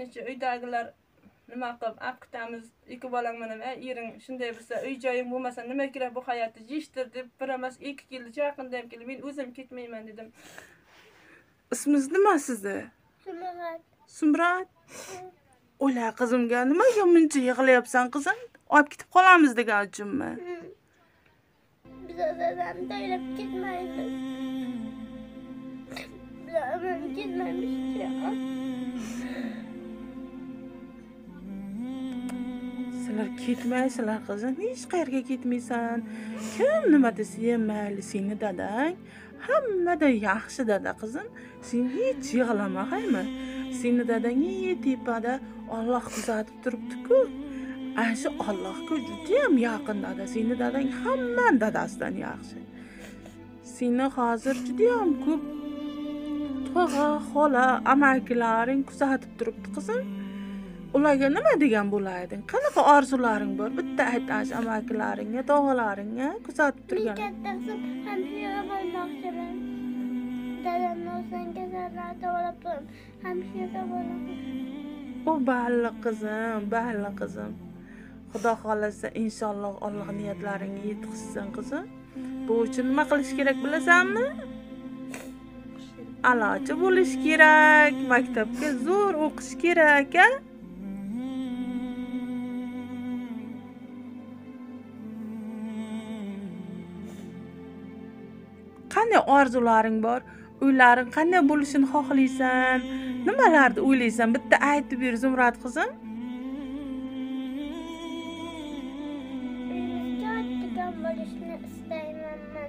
necha uydagilar nima qilib akutamiz ikki bolang bilan ering shunday bo'lsa uy joying bo'lmasa nima kerak bu hayotda yishtir deb bir emas 2 yilcha yaqinda ham kelib men o'zim ketmayman dedim. Ismingiz nima sizni? Sumrat. O'la qizimga nimaga muncha yig'layapsan qizim? Olib ketib qolamiz degan uchunmi? Biz dadam daylab ketmaymiz. Dadam ketmaymiz. Sizlar ketmaysizlar qizim, hech qayerga ketmaysan. Kim nima desa ham mayli, seni dadang hammadan yaxshi dada qizim. Sen hech yig'lama, haymi? Seni dadang tepada Alloh kuzatib turibdi-ku. Ana shu Allohga juda ham yaqin dada. Seni dadang hamma dadasidan yaxshi. Seni hozir juda ham ko'p tog'a, xola, amakilaring kuzatib turibdi qizim. Ularga nima degan bo'larding? Qanaqa orzularing bor? Bitta ayt amakilaringga, tog'alaringga kuzatib turgan. Men kattasi hamshira bo'lmoqchiman. Dadamni o'zdan kasallarda olib turib, hamshira bo'laman. O balla qizim, balla qizim. Xudo xolasa inshaalloh Alloh niyatlaringni yetkazsin qizim. Bu uchun nima qilish kerak bilasanmi? A'lochi bo'lish kerak, maktabga zo'r o'qish kerak, a? Qanday orzularing bor? Uylaring qanday bo'lishini xohlaysan? Nimalarni o'ylaysan? Bitta aytib ber, Zumrat qizim. Kattagan bo'lishni istayman men.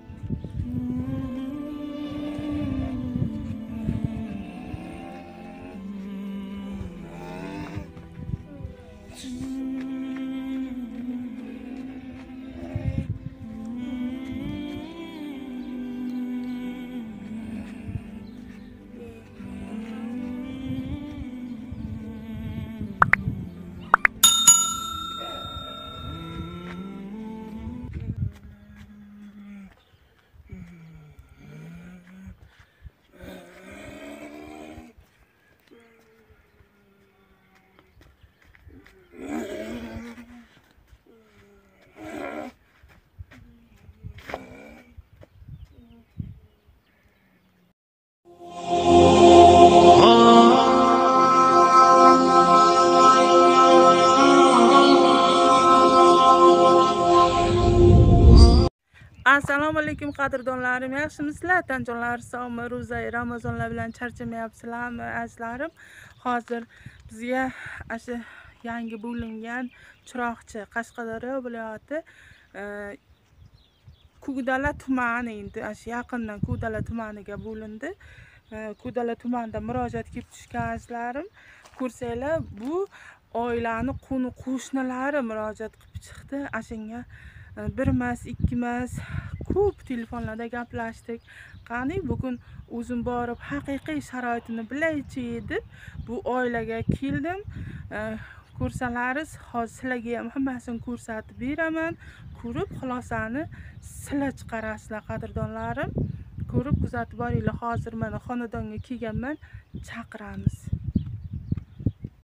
Assalomu alaykum qadrdonlarim, yaxshimisizlar? Tanjonlar sog'mi? Ro'za Ramazonlar bilan charchamayapsizlarmi azizlarim? Hozir bizga asha yangi bo'lingan Chiroqchi Qashqadaryo viloyati Kudala tumani endi asha yaqindan Kudala tumaniga bo'lindi. Kudala tumanida murojaat qilib tushgan azizlarim. Ko'rsanglar, bu oilani qo'shnilari murojaat qilib chiqdi. Ashanga bir emas, ikki emas, ko'p telefonlarda gaplashdik. Qani bugun o'zim borib haqiqiy sharoitini bilaychi deb bu oilaga keldim. Ko'rsalaringiz, hozir sizlarga ham hammasini ko'rsatib beraman. Ko'rib xulosani sizlar chiqarasizlar qadrdonlarim. Ko'rib kuzatib boringlar. Hozir mana xonadonga kelganman, chaqiramiz.